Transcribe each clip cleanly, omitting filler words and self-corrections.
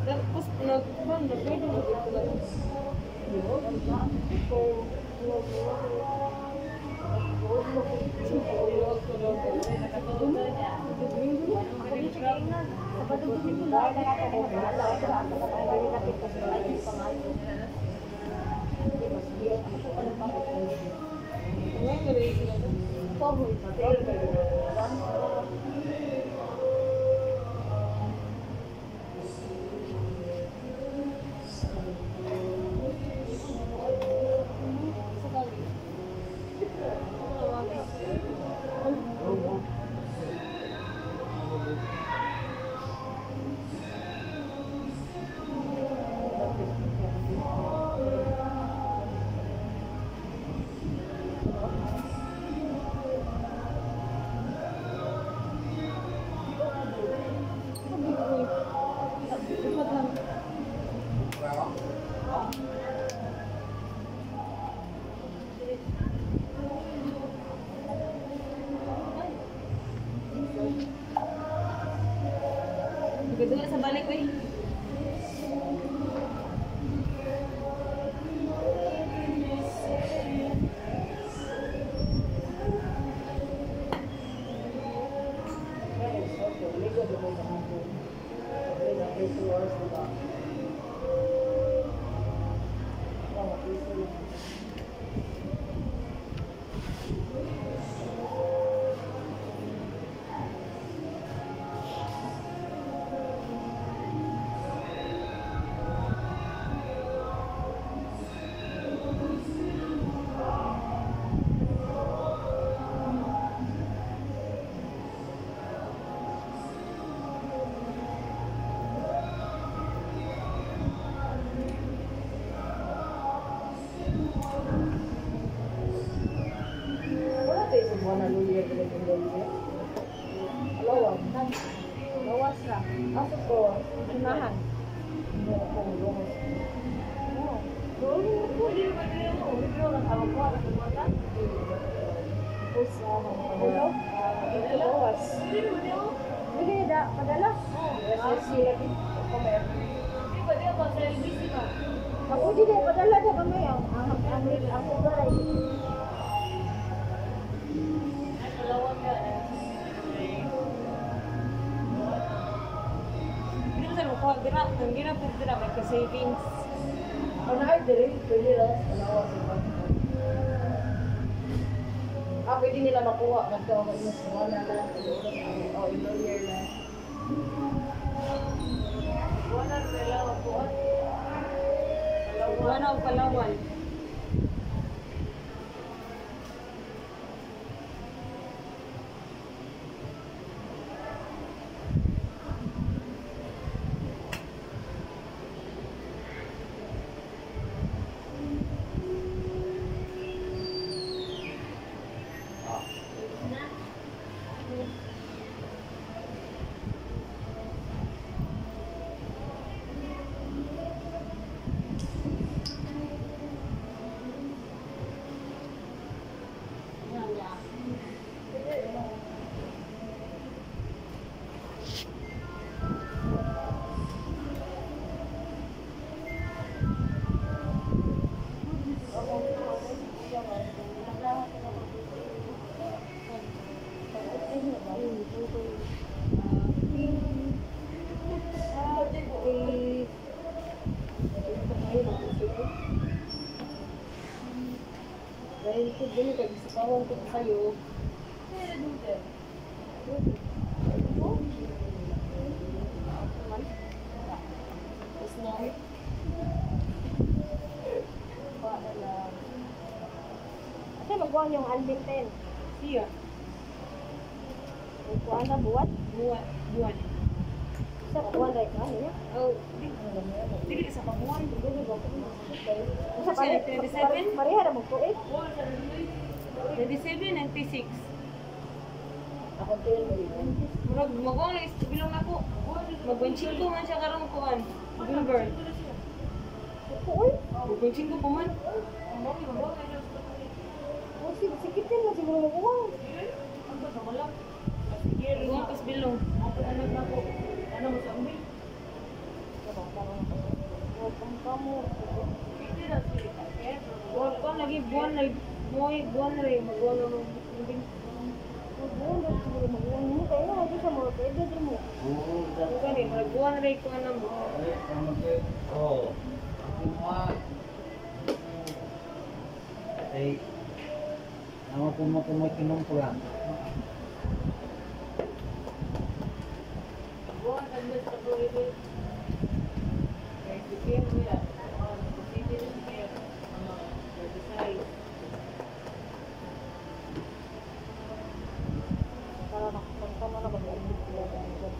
Tapos nag-pwede mo dito lang. Ganda sa balik ko eh. Lawas na. Asok ko. Unahan. Padala? Ako din eh, padala na kami ang ugaray. Gina po dira may savings. Ano ay dire? Pwede lang. Pwede nila makuha. Magkawag mo sa wala lang. O, lawyer lang. Wala nila makuha. Wala o Palawan. Dahil ito din, kagisipawan ko sa'yo. Kasi magbuwan yung unlimited. Siya. Magbuwan na buwan. Buwan. Sa buwan na ito, ano niya? Oh, dili sa pamuan. Sa Kasi 27? Mariha na magpuit. 27 and 26. Ako din mo yun. Magawang na bilong ako. Mag-25 man siya karong kuan. November. Puoy? 25 pa man. O, sikitin mo siguro magbuwan. Magawang kas bilong. Ano mo sa umi? Buwan ko lagi buwan na buwan na rin buwan na gani buwan na rin ko na mo. Oh. Ay, nama pumo kinumplan. Buwan na rin sa Florida. Kaya sige nila. Sige nila. Design. Para nakapagkama na mag-edit ko lang ang job.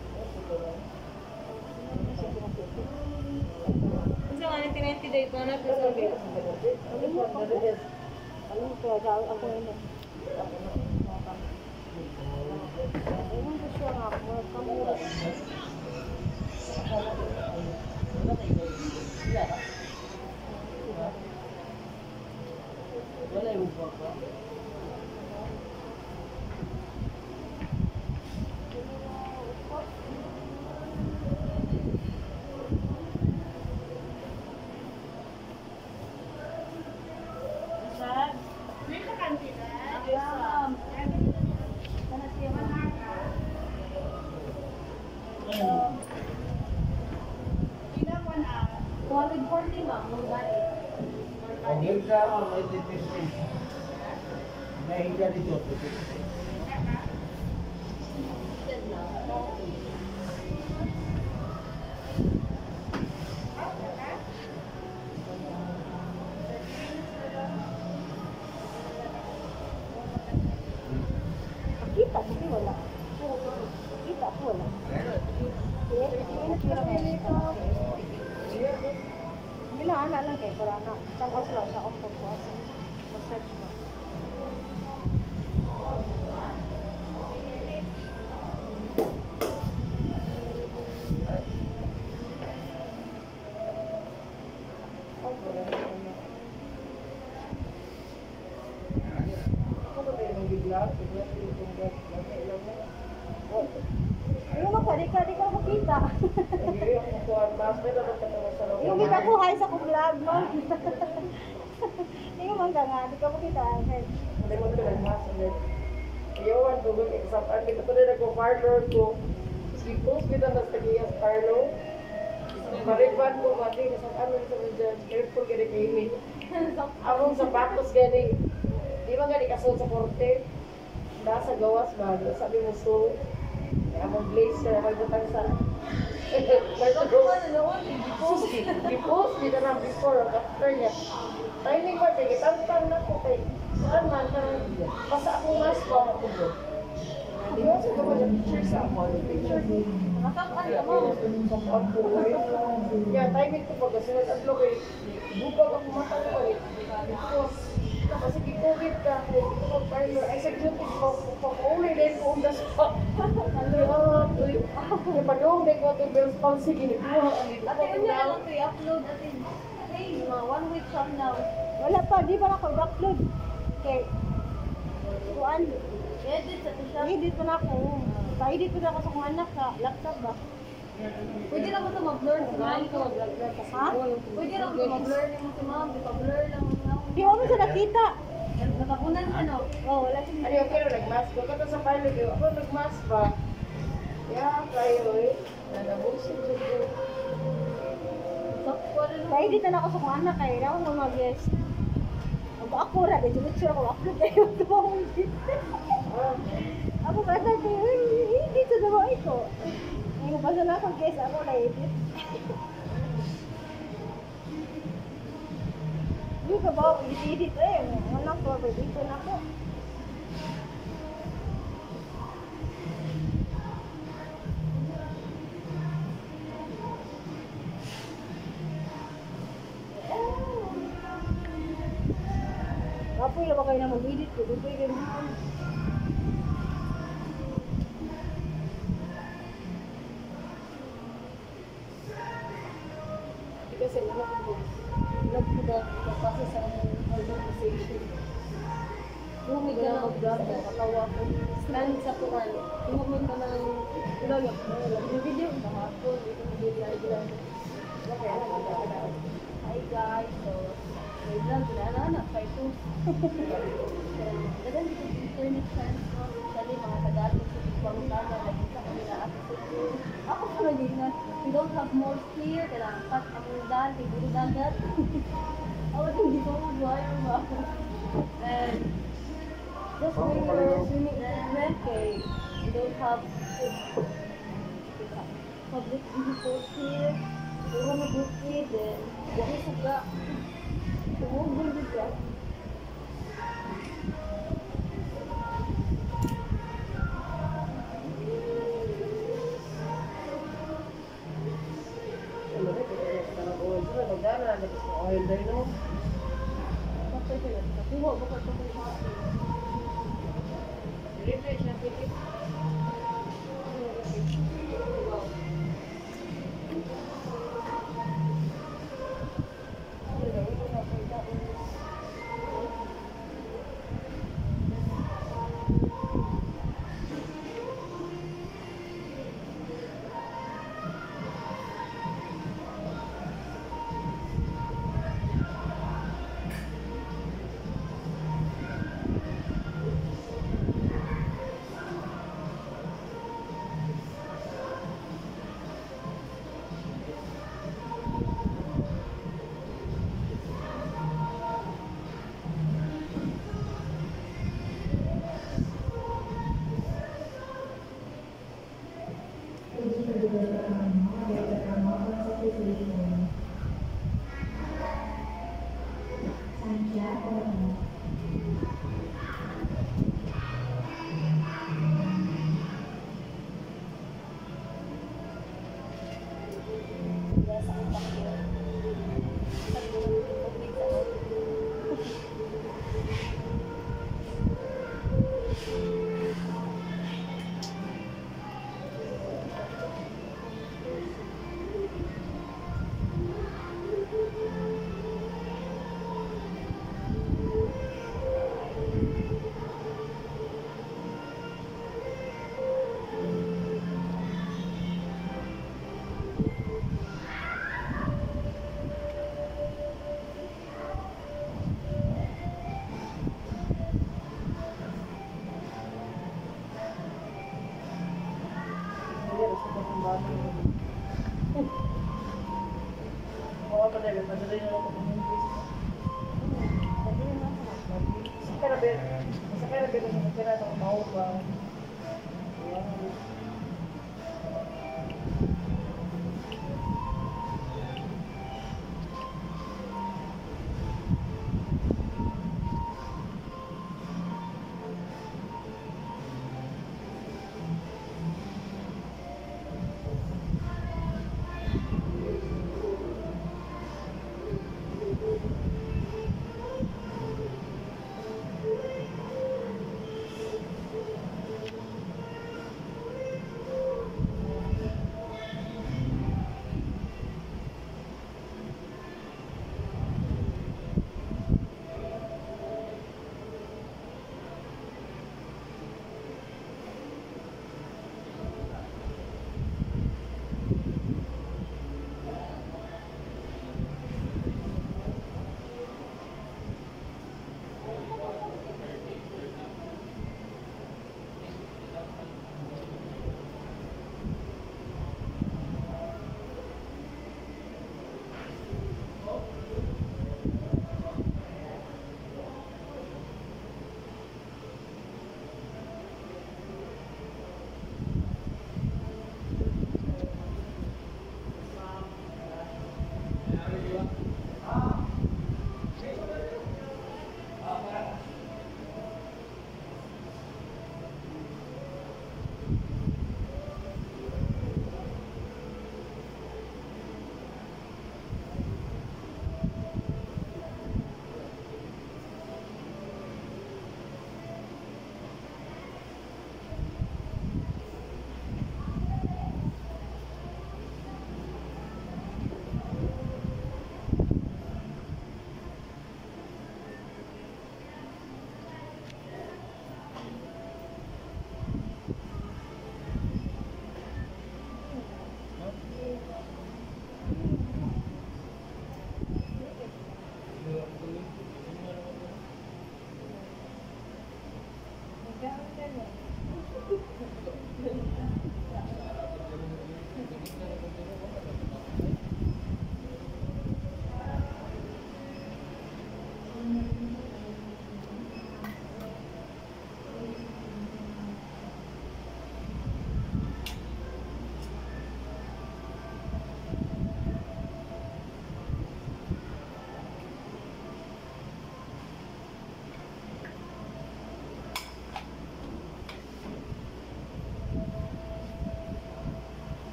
Unsa nga ni tinenti day ko na ko sabi. Alam ko, ako yun eh. Ayun ko siya nga, kamura. Wala yung pa. Ang hirga mo, may titisip. May hirga dito. Kita, kasi wala. Kita po wala. Bila anak lang kayo, para anak. Tapos lang sa akong pagpuas. Mag-search mo. Yung magka, di ka makita. Yung kita ko hay sa kong vlog mo. Yung mga nga, di ka makita. Ayawan ko mag example kita pa rin ako parlor ko. Sipos kita sa tagiyas parlor. Mariban ko mati sa ano sa medyan. Careful gani kay among sapatos gani. Di ba gani kasod sa porte? Nasa gawas ba? Sabi mo so. Among blazer may butang sa Gipos kita na before or after niya. Timing ba kay tantang na ko kay saan man basta ako mas ba ako do. Diba sa mga picture sa ako picture ni yeah, timing ko pag kasi nag-upload kay bubag ako matang ko eh. Kasi COVID ka, ay sa duty ko, pag-uli din ko on the spot. Kaya pag-uli din ko ito bills pang sige, nikuha ang ito. Ate, ano na lang to i-upload ate? Hey, mga 1 week from now. Wala pa, di pa na ako i-upload. Okay. Kuan. Edit sa siya. I-edit pa na ako. Pa-edit pa na ako sa kong anak sa laptop ba? Pwede lang mo ito mag-blur si ma'am. Ha? Pwede lang mo mag-blur ni mo si ma'am. Di pa blur lang mo na. Di mo siya nakita. Nakapunan ka no? Oh, wala siya. Ano yung kaya nag-mask ko? Kata sa pilot yun, ako nag-mask ba? Yeah, kayo eh. Nanabusin ko ko. Pa-edit na ako sa kong anak kaya na ako mag-guess. Ako ra, medyo sure ako upload kayo ito akong ako ba sa ito, dito na mo ito. Ngayon basta na akong guess, ako na-edit. Hindi ka ba ako i-edit eh, walang ko, dito na ako. Kapoy lang ba kayo na mag-edit ko? Dito yung ganyan. Kasi nag-puda kasi sa organization. Lumig ka na mag-ganda, katawa ko. Stand sa tuwan. Lumig ka ng tulog. Yung video, kahapon, ito yung video. Dagan dito sa internet friends ko, especially mga Tagalog sa Pangutana, lagi sa kanila ako sa lagi na, we don't have malls here, kailangan cut ang dati, puro dagat. Ako hindi ko mag-wire ba? And just when you're swimming in kay we don't have public vehicles here. We want to book it, then wala suga. Tumugol din ka. Oil day no? Bakit sila? Kuha, bakit ito may mga Refresh na ticket.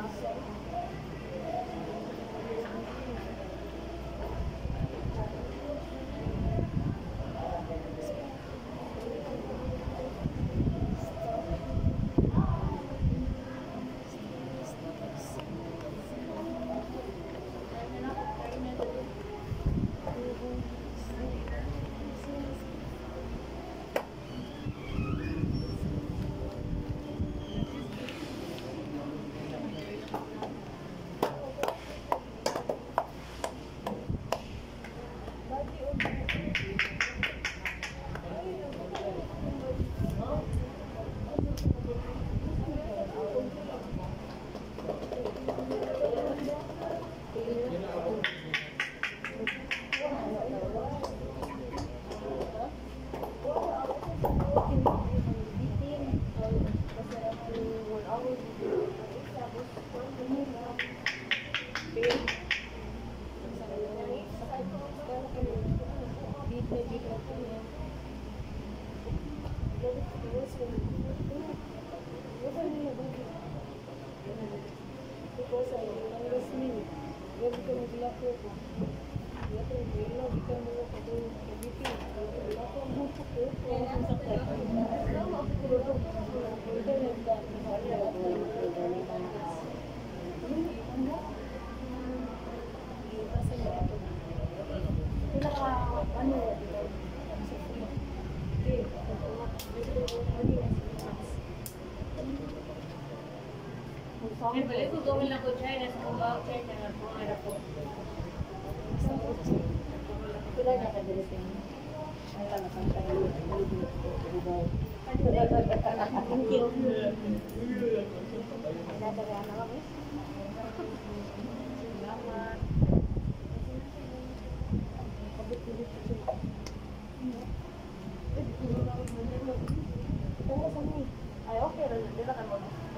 Ay, balik ko gawin lang ko China sa kumbaw China na po nga po. Pila na ka dito. Ay, thank you. Ay, okay rin. Dito ka mo.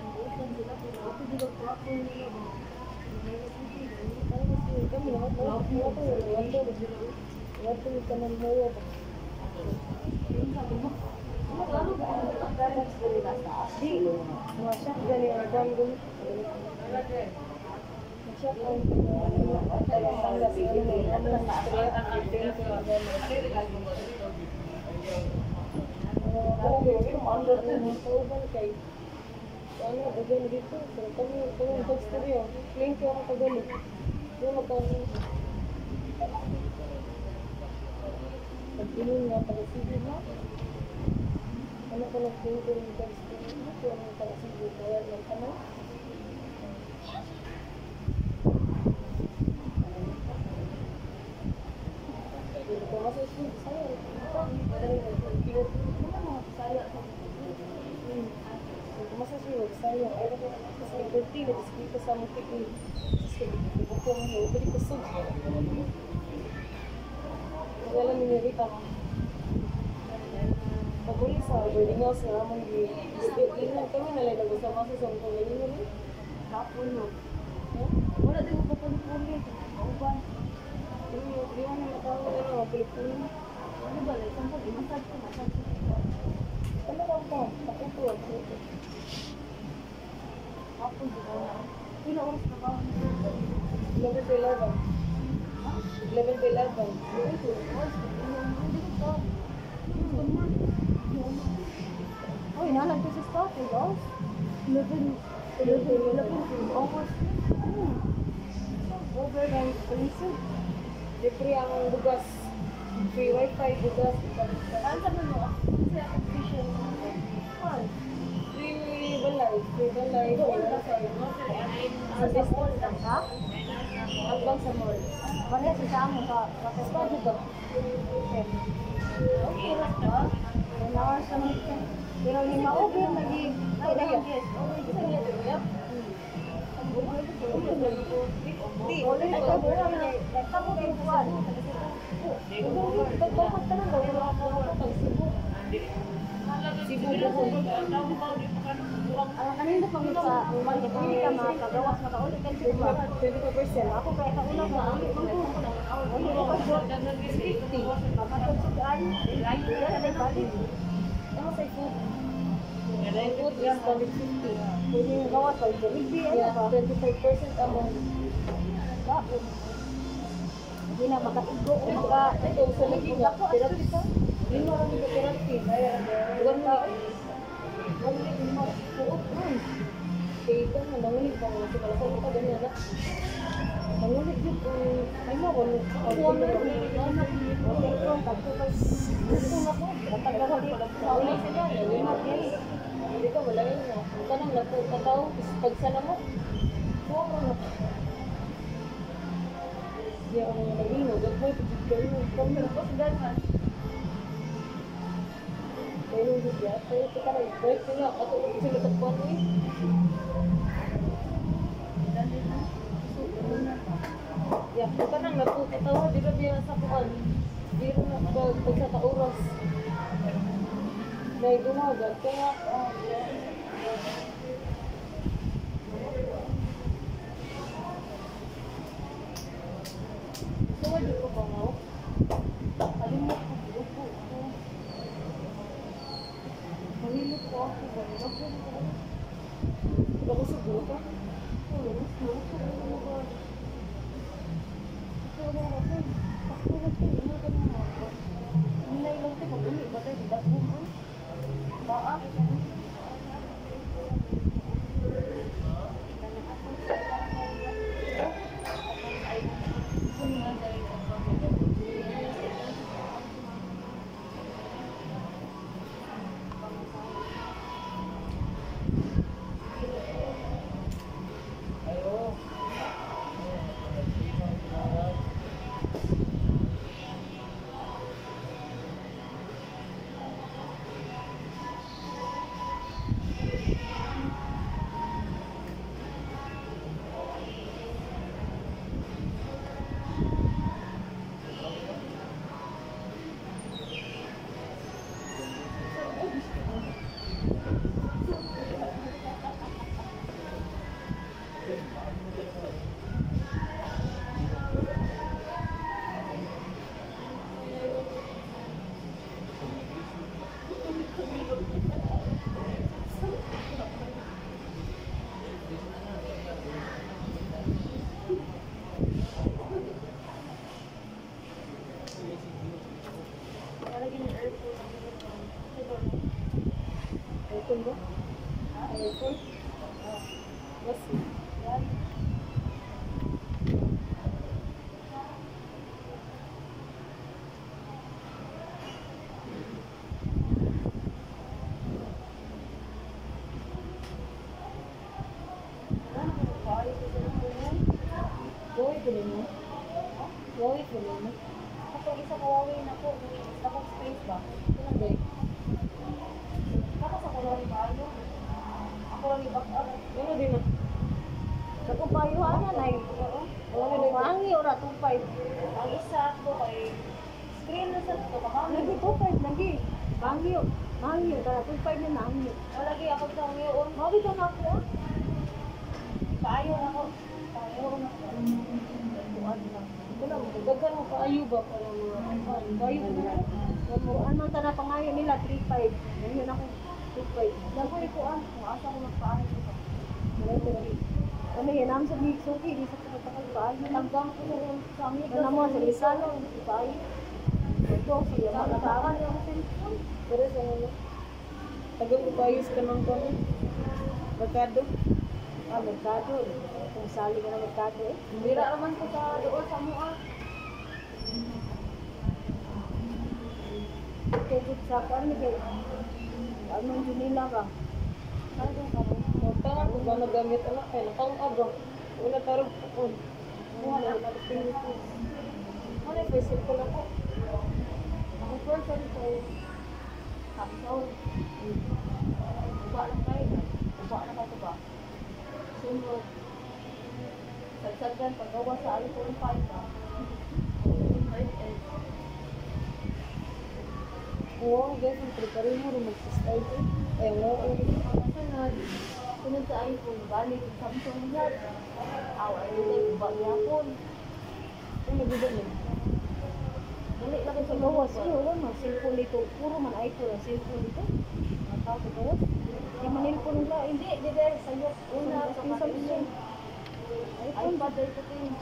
Ano, again dito. So, kami pag-stereo. Clean ko ako kagalit. Yung magkano. Pag-inom nga, taga-sige na. Ano ko nag-clean ko yung pag-stereo na. Kung ano taga-sige, kaya lang ka na. Hindi ko masasig sa'yo. Madali na yung saya. Masasiwag sa'yo. Kasi iberti, nag-speak ko sa mutik ni. Kasi ibo ko mo, ibalik ko sa. Magalang minirita mo. Paguli sa wedding house na ramon di. Ina, kami nalay na gusto mo sa kung ganyan mo rin. Hapon no. Wala din mo papuli-puli. Uban. Di mo na tao na lang, mapulipuli. Ano ba? Sampo, imasad ko. Ano lang po? Pakutuwa. Hapon dito na. Pila oras na ba? 11 to 11. 11 to 11. Oh, inalag ko sa stock, eh, guys. 11 August. Overnight police. Di free ang bugas. Free wifi, bugas. Ano sabi mo? Kasi ako official. Free balay. Free balay. Sa mall lang, ha? Albang sa mall. Wala sa amo ka. Spa dito. Okay, ras ba? 1 hour sa mga. Pero lima over, naging. Ay, dahil yes. Okay, sa niya ito, yep. Di, ulit na ito. Nagtabot yung buwan. Tagpapag ka na daw. Wala ako pag Cebu. Cebu buhon. Ang kanina pang sa umalit ka mga kagawas makaulit kan Cebu. 25%. Ako kaya kauna ko ang ulit ko short 50. Mapatog sa daan. Layo na balik. Ano sa food? Food is 150. Pwede yung gawas sa Jollibee, ano Yeah, ba? 25% amount. Bakit? Hindi na makatigo o maka... Ito, sa lagi nga, therapy ka. Hindi mo kami therapy. Huwag mo na. Nangulit mo. Puot mo. Kaya ito mo, nangulit mo. Kasi malakot ka ganyan na. Nangulit yun. Ay mo, wala. Ako mo. Okay, so, pag-tukay. Gusto na po. Matagal na dito. Naulay sila. Nalimag yan. Hindi ka, wala yun na. Huwag ka nang naputataw. Pag sana mo. Huwag mo na. Hindi ako mga nagino. Gagawin ko dito kayo. Kung meron ko sa ganyan. Kaya yung bigya. Kaya ito ka na. Break sila. Ako sila tagpuan mo eh. Ya, huwag ka nang naputataw. Di ba biya sa kuwan? Di rin na pag sa kauras. Dahil gumagal. Kaya, so, di ko ba nga? Kalimot ko. Upo ko. Mahilot ko ako. Mahilot ko ako. Diba ko siguro ka? Oo, siguro ko. Siguro ako. Pakulat ko. Ino ka na ako. Nilay lang ito. Pag-uli ba tayo? Diba ko mo? Baa? Aircon ba? Aircon? Yes. Yan. Gawin ko rin mo? Gawin ko rin mo? Ako isa kawawin ako. Ako space ba? Ito lang gawin. Ako sa kawawin ba? Ano? Ako lang i-back up. Ano din na? Sa kumpayuhan na na eh. Ano din na? Mangi ora 2.5. Ang isa ko kay screen na sa to kamang. Lagi 2.5 lagi. Mangi. Mangi ora 2.5 na nangi. Lagi ako sa ngayon. Mawag ito na ako. Kaayo na ako. Kaayo na ako. Tuan na. Ito lang. Dagdagan mo kaayo ba? Parang mga kaayo ko na. Ano ta na pangayo nila 3.5. Ngayon ako 2.5. Dagoy ko kung asa ko magpaayo ko. Ano yan, ang sabi suki, di sa pagkakal paayo. Hanggang ko sa amin. Ano mo, sa lisano, paayo. Ito, siya makatakan yung cellphone. Pero sa ano? Tagal ko paayos ka ng kano? Merkado? Merkado. Kung sali ka na merkado eh. Bira naman ko sa doon sa mua. Kaya sa kanya kay anong Junila ba? Ano ka ba? Tangan ko ba nagamit anak kay nakang aga. Una tarog ko. Wala na Pilipinas. Ano yung pwede ko lang ko? Ang person ko kapsaw. Uba lang kayo. Uba na kayo ba? Sunod. Sagsagan paggawa sa iPhone 5 ba? Oo, guys, ang prepare mo rin mag-style ko. Ay, oo. Sunod sa iPhone, balik yung Samsung yan. Awa, yun uba niya po. Ano nagbigan mo? Dali lang sa gawas. Wala man, cellphone dito. Puro man iPhone ang cellphone dito. Tapos, di manilpon nila. Hindi, di dahil sa'yo. Una, sa yun. iPad dahil ko ito.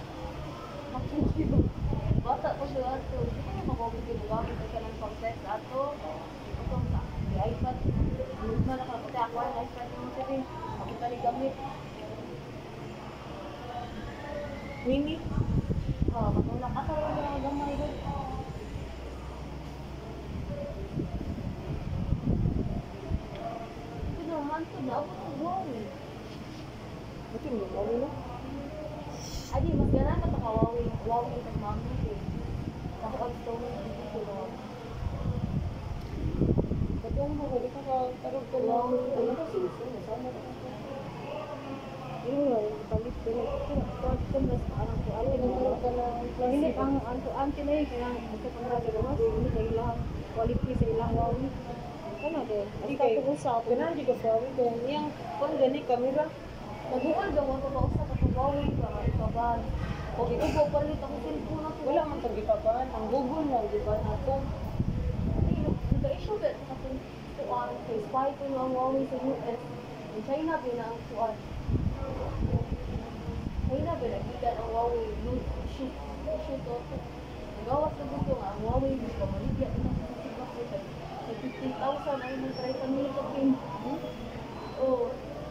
Bata ko siya ato. Hindi ko na makawag ginagamit na siya ng pag-text ato. Ito sa iPad. Luma na kapati ako ang iPad mo siya rin. Ako ka gamit. Mini? Matulak ka rin na gamay rin. Ito naman ito na ako ng Huawei. Ito mo, mali na. Ay, di, mas gana ka ito ka Huawei. Huawei ito mami eh. Ako ang storage dito na. Ba't yung mga di ka tarog ka lang? Ano ka sinusun? Masama ka. Yun nga, yung palit ko na. Start ko mas parang ko. Ano yung tarog ka lang? Hindi pang anto-anti na eh. Kaya ito pang rasa ko mas. Hindi sa ilang quality sa ilang Huawei. Ano din? Hindi ka pag-usap. Ganun, di ko sabi. Kaya niyang, kung gani, kamera. Nag-uol daw ako ba usa ka Huawei para ipaban. Okay, ubo palit ang cellphone ako. Wala man tag ipapan. Ang Google lang, di ba? Nato. Nag-issue ba sa tuwan kay spy ko ng Huawei sa US. Ang China ba na ang tuwan. China ba nakita ang Huawei shoot to. Nagawas na dito nga ang Huawei di ba maligya na sa sibak ko kay 50,000 ay mong try pa nila sa pin. Oh.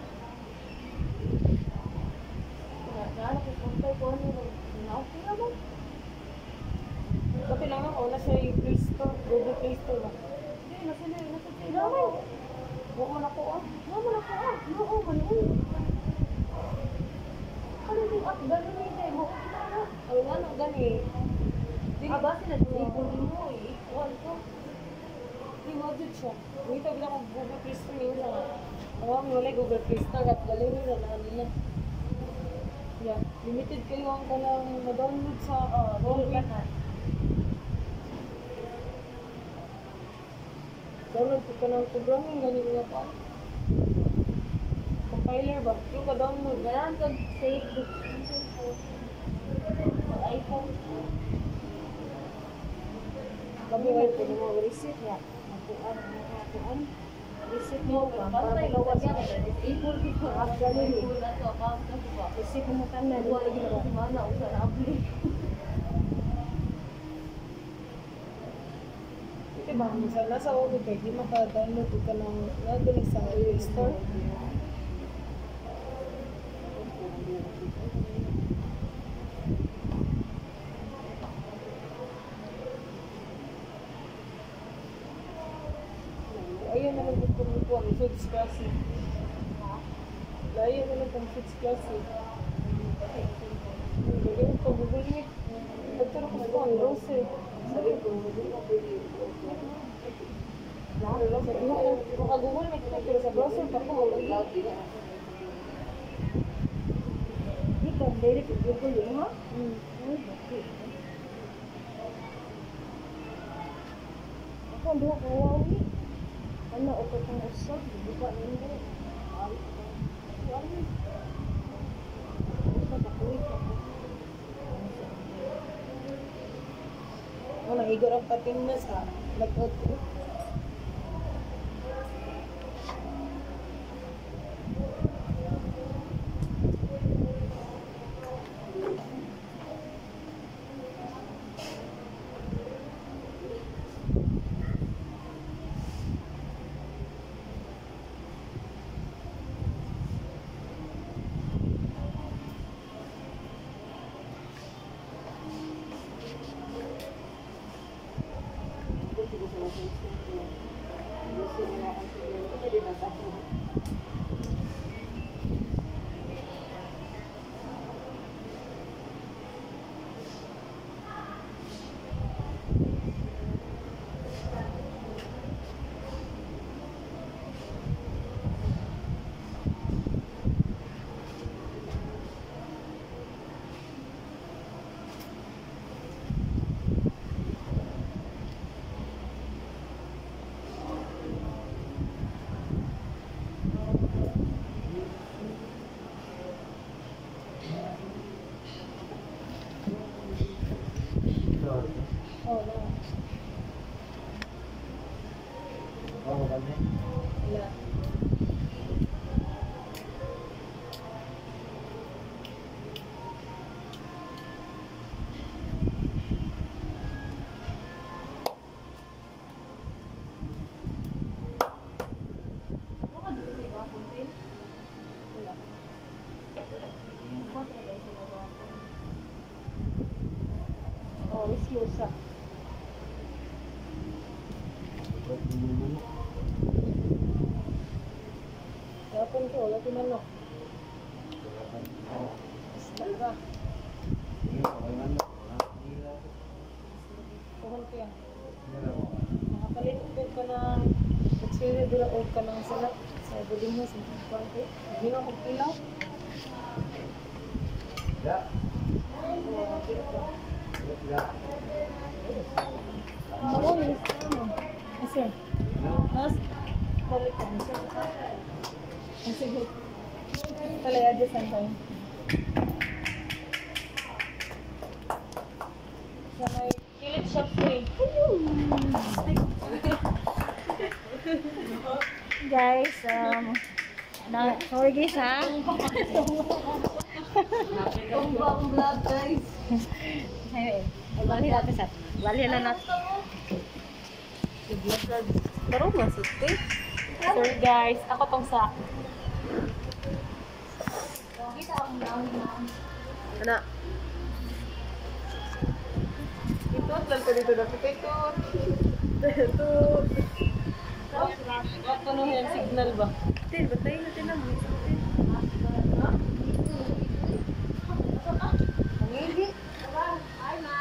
Naanak ko kontay ko ano okay naman. Kasi lang ako, nasa yung Play Store, Google Play Store ba? Hindi, nasa China ako. Huwag mo na ko ah. Mama na ko ah. Oo, manuwi. Ano yung app? Gano'n yung tayo mo. Ay, ano, gani. Base na tinipon mo eh. Equal ko. Di mo dyan siya. Dito bila ko Google Play Store yun lang. Ang wala Google Play Store at galero na na nila. Yeah, limited kayo ang kalang ma-download sa Huawei. Download ko ka ng programming, ganyan nga pa. Compiler ba? Yung ka-download. Ganaan kag save the iPhone. Kabuhay ko yung mga receipt niya. Nakuan. Receipt mo ba? Basta yung Gawas kanya mo. na disable dito. Gallery. Disable na to account na ko ba? Receipt mo tanan. Wala lagi na si mana usa na update. Ito ba? Minsan nasa Huawei kay di maka-download ka ng nagani sa Play Store. Ayaw na lang kung ito ang foods classic. Ayaw na lang kung foods classic. Gagawin ko, Google Meet. Nagturo ko sa ang browser. Maka-Google Meet ko, pero sa browser pa ko. Ikaw, direct Google yun ha? Ako, ang duha ko Huawei. Ano, o ka kang usap, buka nila. Ano, igor ang pating na sa lagot ko. Ito, slow siya. Kapon ko, wala si manok. Basta. Kuhan ko yan. Nakapalit ko ka ng katsiri dula o ka ng salap. Sa buling mo, sa kuhan ko. Hindi nga kong pilaw. Ako, yes. Kasi, mas, balik ka. Sige. Talaya dyan saan tayo. Sa may kilit shop ko eh. Guys, sorry guys ha. Tumbang vlog guys. Ayun, bali natin sa. Bali na natin. Pero masuk eh. Sorry guys, ako tong sa. Kita ang down na. Anak. Ito, lang ko dito dapat ito. Ito. Ano yan, signal ba? Tin, batayin natin lang. Hindi. Hi ma.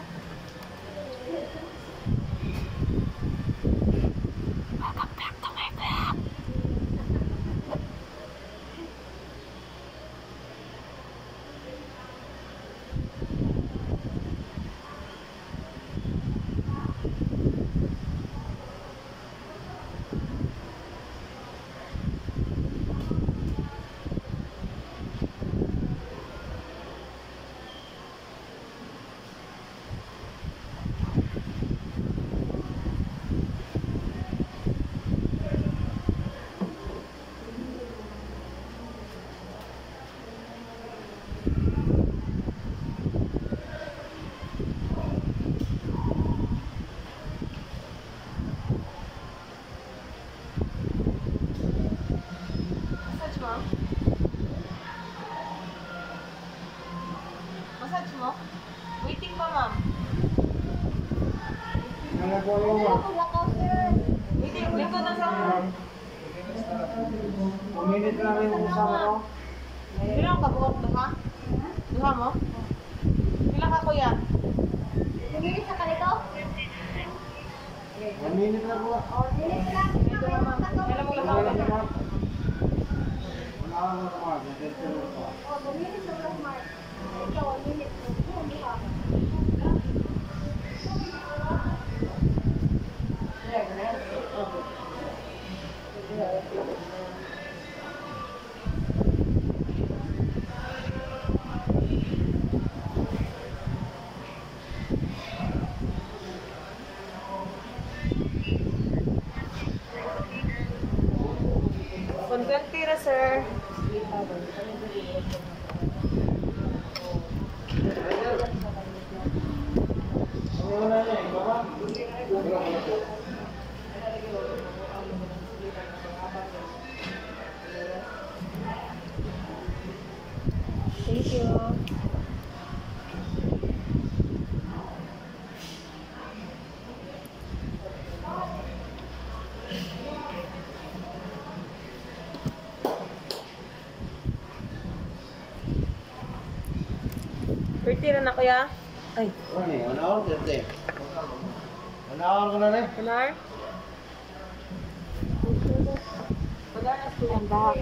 Massage mo? Waiting pa, ma'am. Waiting, wait ko na sa... Minute lang rin yung kasama ko. Bilang ka buwag duha? Duha mo? Bilang ka, kuya? Lumilis na ka nito? 1 minute lang po. Lumilis lang. Ito, ma'am. Kailan mo lang ako? Lumilis na lang, Mark. Ikaw, 1 minute. Conventi na, sir. Thank you. Pretty na na, kuya. Ay, Ano eh, 1 hour, 30. 1 hour ko na rin. Pilar? Pilar na siya. Ang back.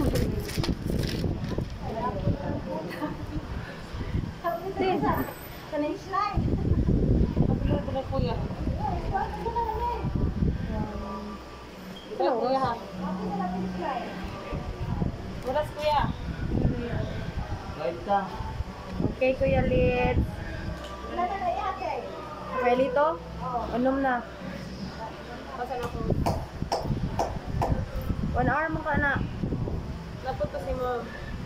Kanay slide. Pilar ko na, kuya. Ito, kuya ha. Oras, kuya. Light ka. Okay, Kuya Liz. Okay, Lito? Unom na. Pasan ako. 1 hour mo ka na. Napunta si mom.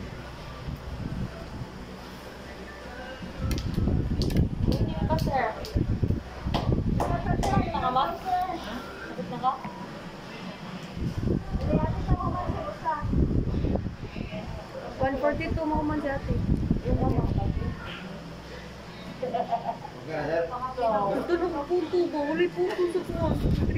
Hindi na ka, sir. Nakapit na ka ba? Nakapit na ka? 1:42 mo man si ate. Yung mama. Okay na, sir. Ito na nga punto ba? Wala yung punto sa kuwan.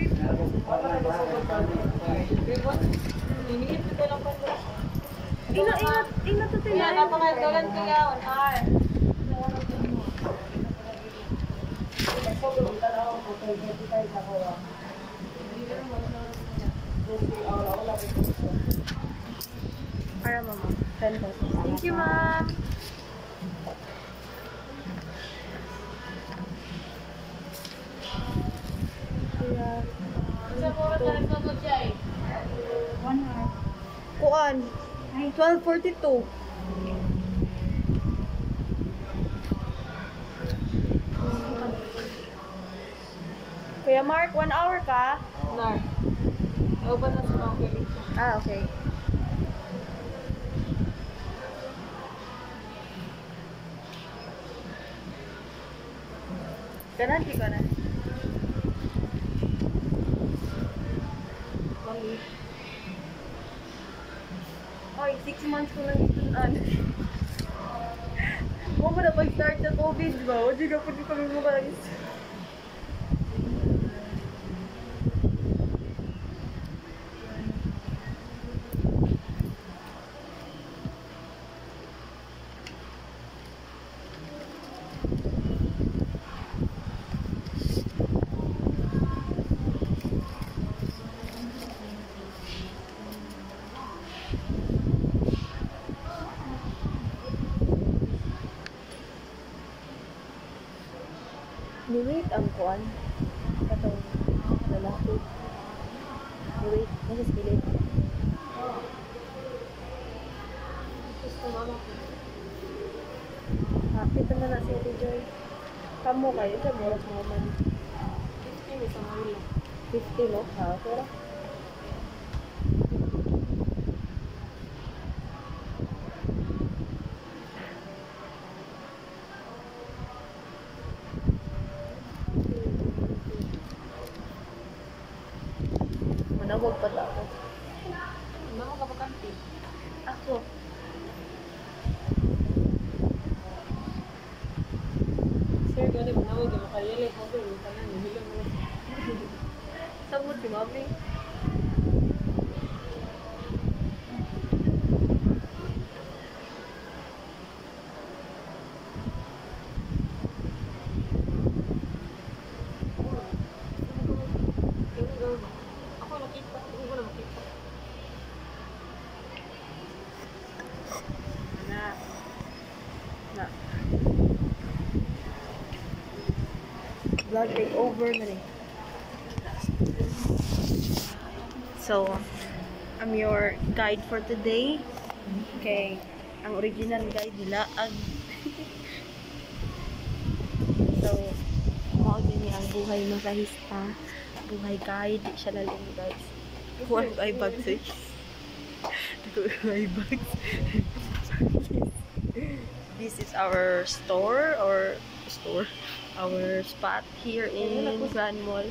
Iniit ko lang pa ito. Ina to tayo. Ina pa nga dolan ko yawon. Para mama. 10 pesos. Thank you, ma'am. Kuan. 12:42. Kuya Mark, 1 hour ka? Nar. Open na sa mga kulit. Ah, okay. Kanan, di kanan. Mami. Oy, 6 months ko lang itunan. Mo ba na pag-start sa COVID ba? O di ka pwede kami mabalis. Ni-wait ang kuan. Katong lalaki. Ni-wait. Nasa skillet. Gusto mama ko. Happy naman na si Ate Joy. Kamu kayo sa buras mo man. 50 may sa Manila. 50 no? Ha, pero manawag pa ako. Ano ko kapakante? Ako. Sir, gano'n manawag yung makayali. Sabi, yung kanan, yung hilang mo. Samot si Mami. Ako nakita. Hindi ko na makita. Na. Na. Vlog take over na rin. So, I'm your guide for today. Okay. Ang original guide nila so, mao din ang buhay masahista. Buhay guide. Siya na lang guys. What I bags eh. bags. This is our store our spot here in Grand Mall.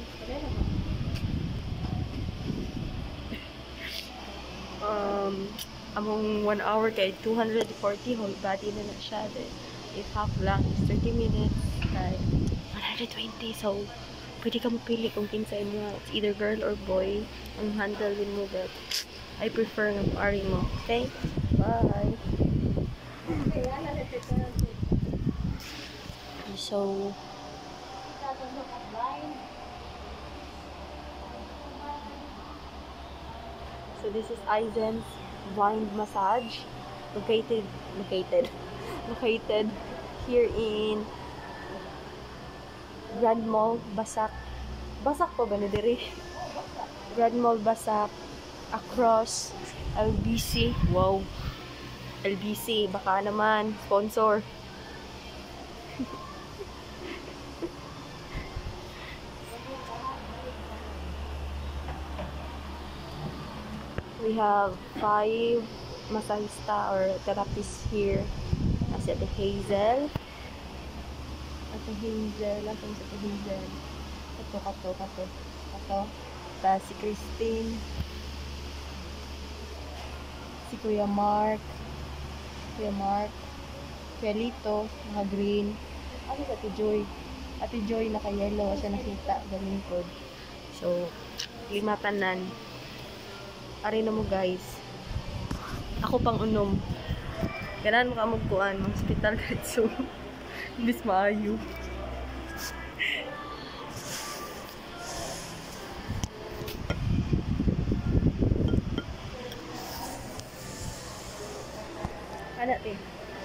Among 1 hour kay 240 whole body na na siya. Then, if half lang is 30 minutes kay 120. So, pwede ka mapili kung kinsa mo. It's either girl or boy ang handle din mo, but I prefer ng pari mo. Okay? Bye! So, this is Aizen's Blind Massage, located here in Grand Mall, Basak. Basak pa ba ni diri? Grand Mall, Basak, across LBC. Wow. LBC, baka naman sponsor. We have 5 masahista or therapists here. As at the Hazel. Ito Hazel. Ito. Tapos si Christine. Si Kuya Mark. Kuya Lito. Mga green. Ano sa Ate Joy? Ate Joy naka-yellow siya nakita galingkod. So, 5 tanan. Ari na mo guys. Ako pang unom. Ganan mo ka magkuan, hospital dito. Bis maayo. Ana te.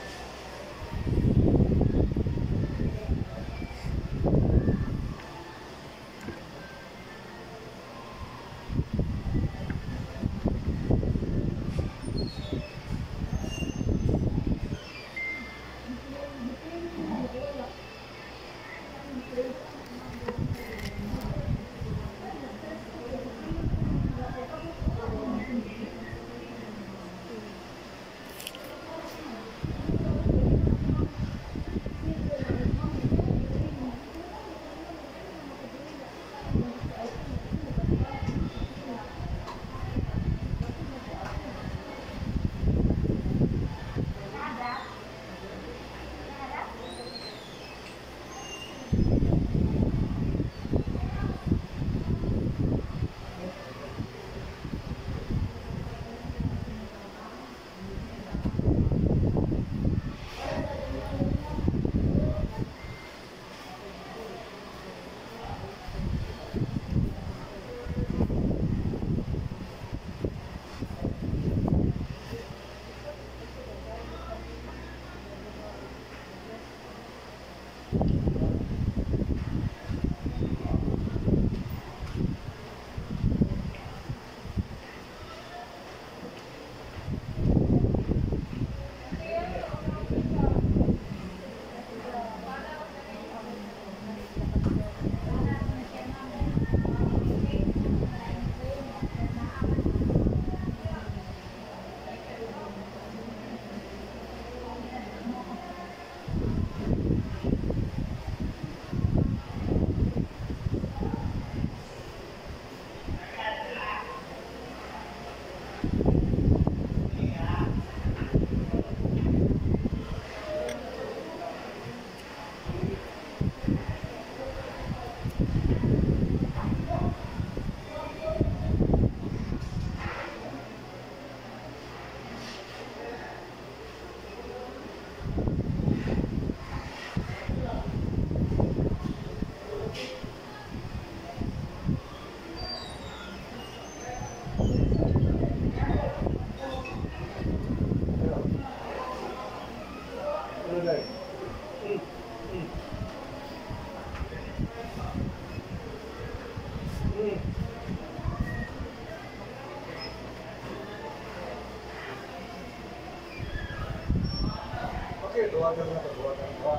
Okay, doakan na doakan ko.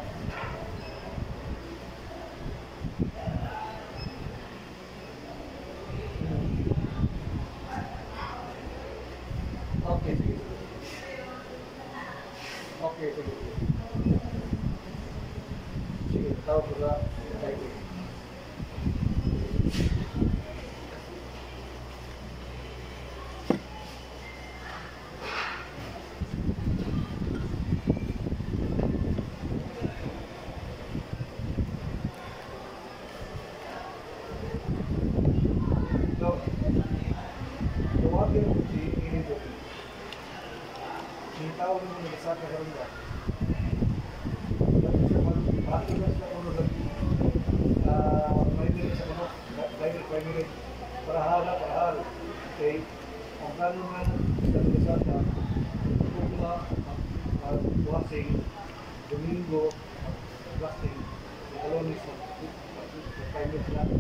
Okay, sige. Okay, sige. Sige, tawag ko na. Tawagin mo si Inigo. Sinitawag mo na sa karangga. Bakit na siya ulo lagi? May minute sa kuno. 5 minutes. Parahal. Okay. Ang plano nga sa Lugasata, kung buhasing, Domingo, blasting, Kalonis, 5 minutes lang.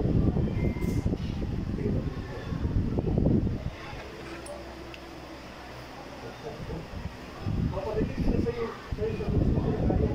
Papalitin na sa'yo sa gusto ko na kaya.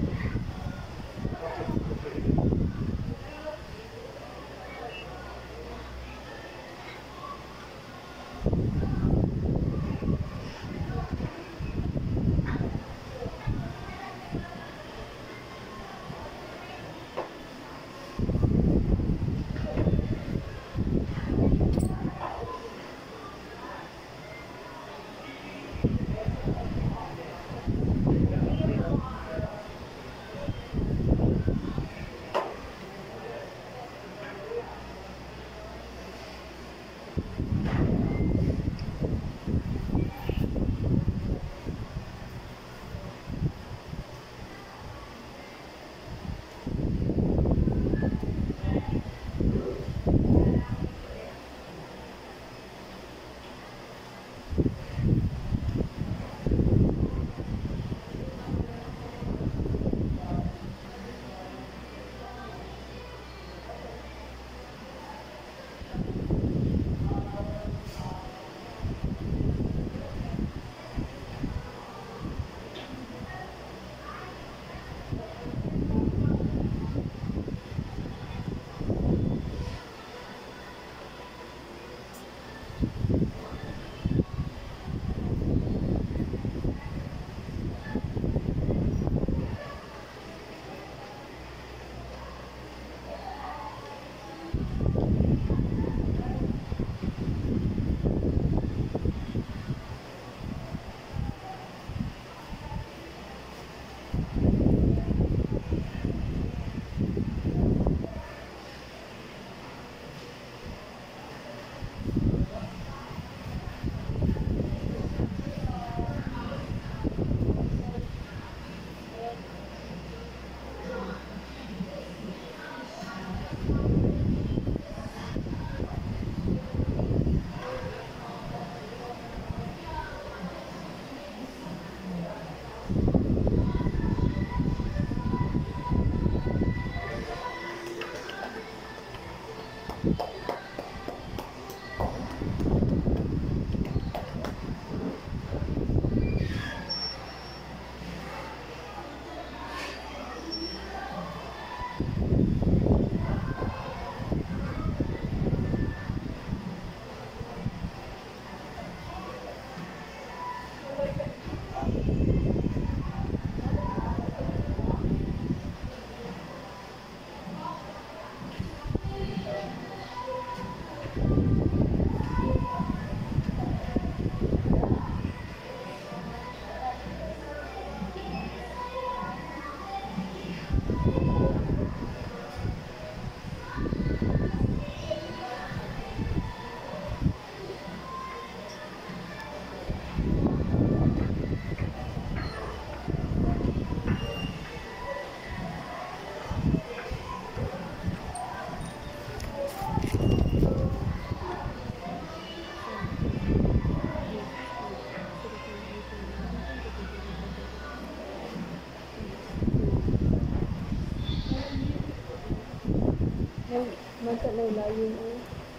Masa na layin o.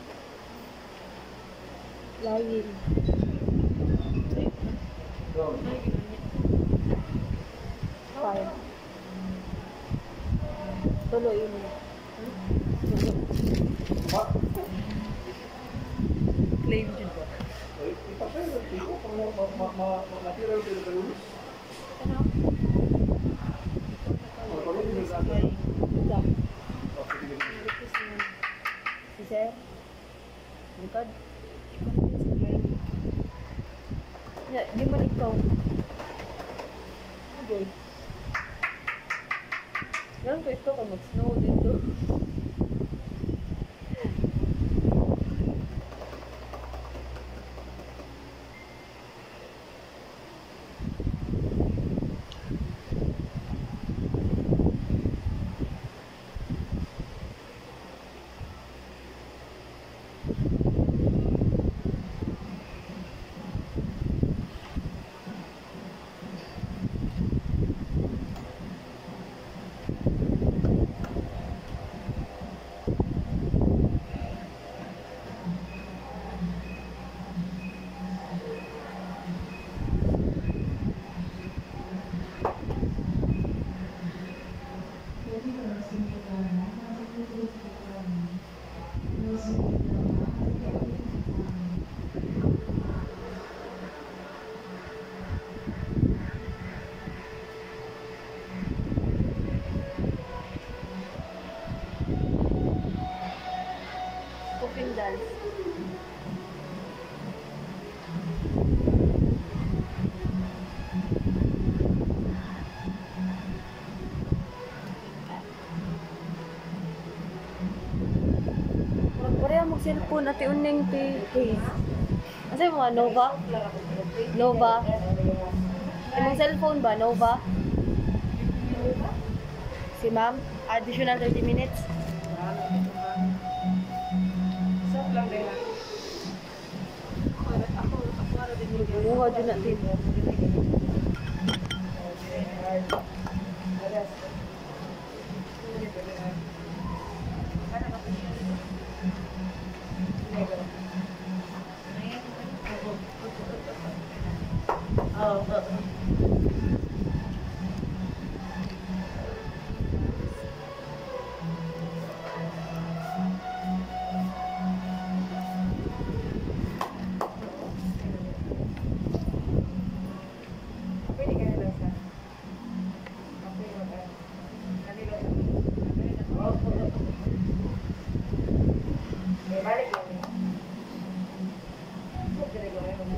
Layin. Fine. Tuloy mo. Claim dyan ba? Si Sir? Bukad? Di man ikaw. Okay. Ganun ko ito kung mag-snow dito. Cooking dance. Korea mo cellphone ati uning ti case. Asa mo Nova? Nova. Imong cellphone ba Nova? Si ma'am, additional 30 minutes. Stop lang din. Mukha dyan natin. Pwede ka na lang sa. Okay, mag-ano. Kanilo. Okay, balik lang. Okay, balik lang.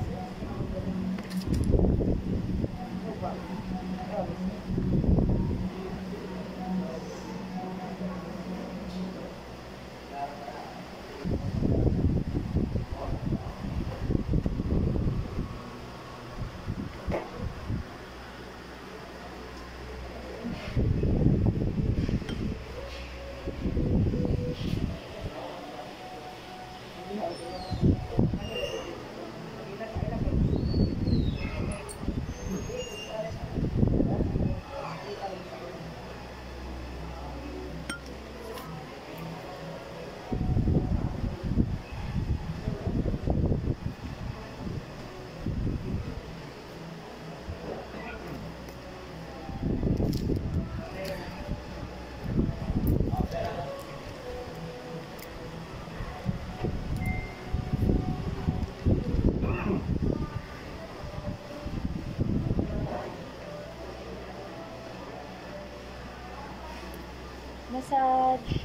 Massage.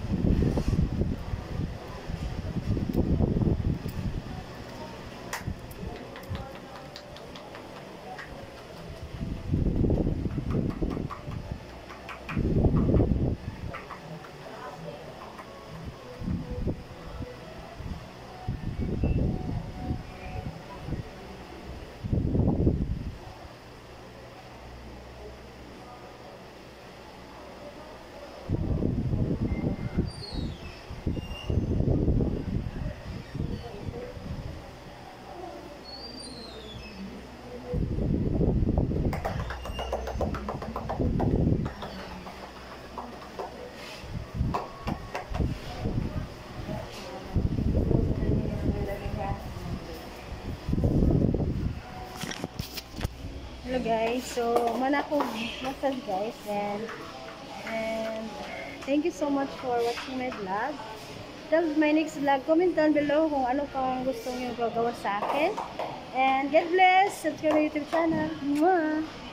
guys. So, mana ko massage guys. And thank you so much for watching my vlog. Till my next vlog, comment down below kung ano pang gusto niyo gagawa sa akin. And God bless! Subscribe to my YouTube channel. Mwah!